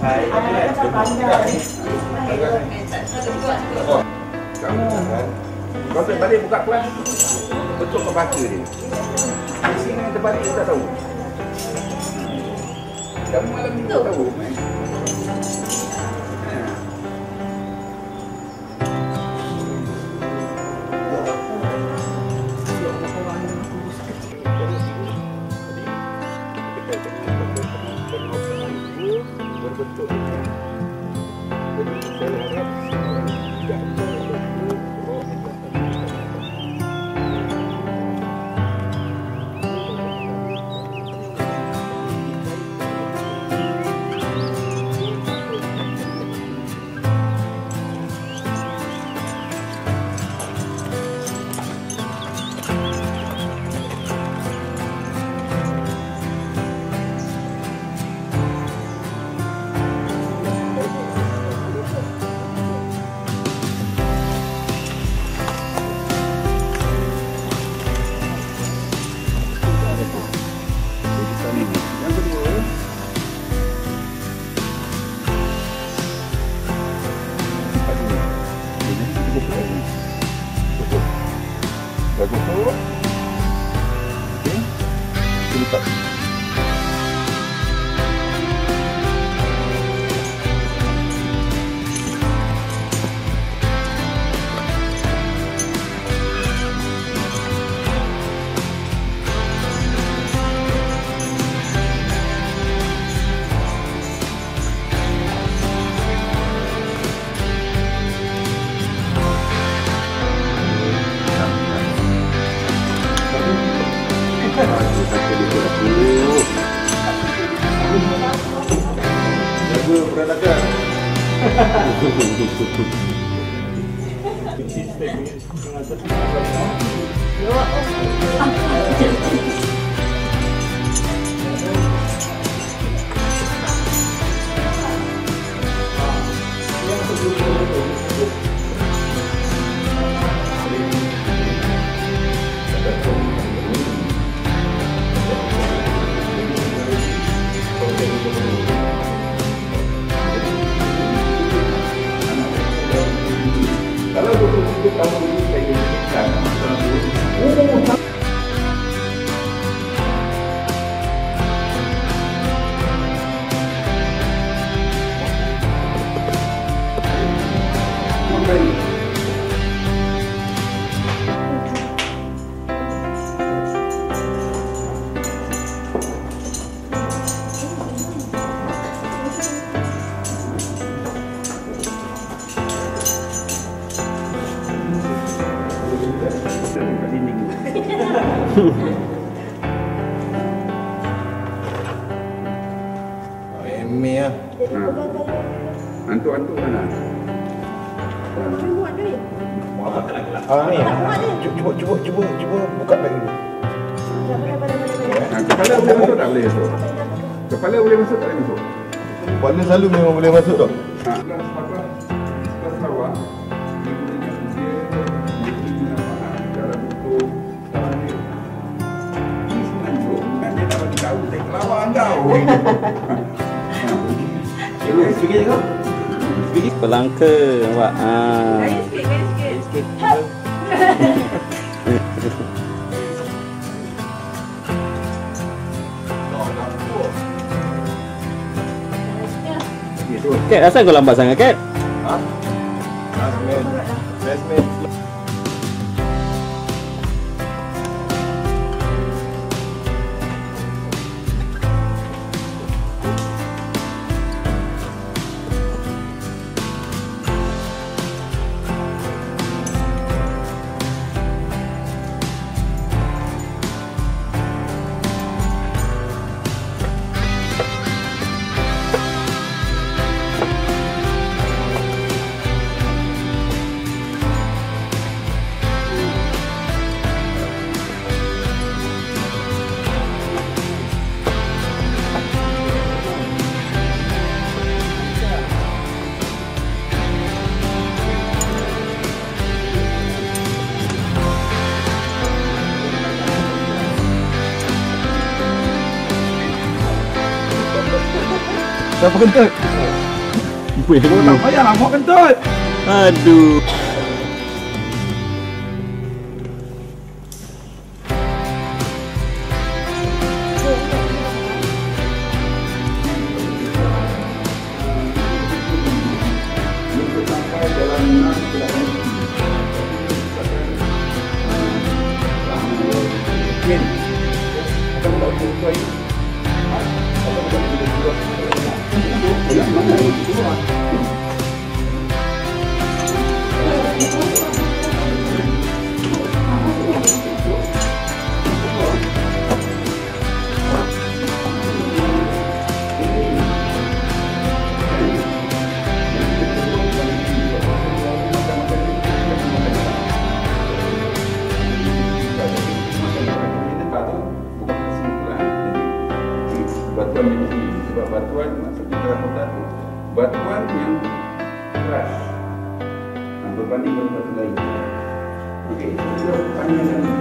Oh, kau balik buka kelas. Betul kau baca dia. Di sini yang terbalik kita tahu. Kamu malam ni tak tahu. Bagus tu. Okey. Lipat. Jaga peradakan. Kalau betul-betul kamu ini saya inginkan, Emi ah. Antuk-antuk mana? Ni. Cuba buka beg dulu. Kepala boleh masuk tak boleh masuk? Kepala boleh masuk tak boleh masuk? Kepala selalu memang boleh masuk dah. Pelangka awak. Sikit. Kat, asal kau lambat sangat, Kat? Ha? Last man. Siapa kentut? Oh, tak payah lah, mau kentut. Aduh. Batuan di sini, sebab batuan maksud kita kota tu batuan yang keras berbanding dengan batu lain. Okey, itu panjang